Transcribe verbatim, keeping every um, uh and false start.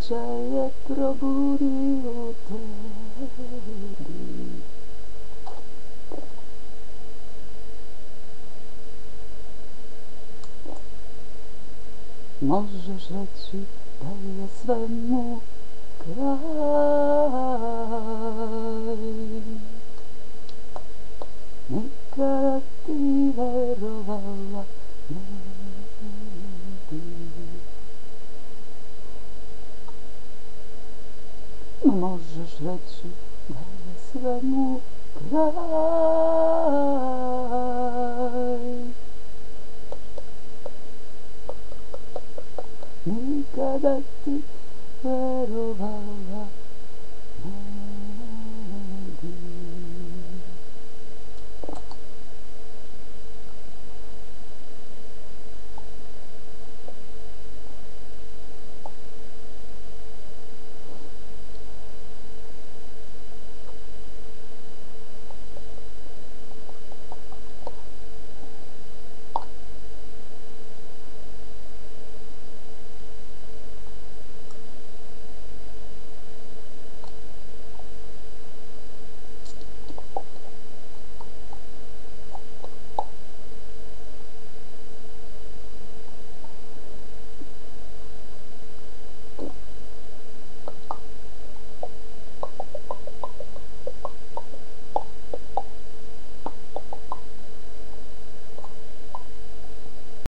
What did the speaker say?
se je probudio tebi. Možeš reći da je svemu kraj. Nikada ti verovala ne bi. Možeš reći da je svemu kraj. Nikada ti verovala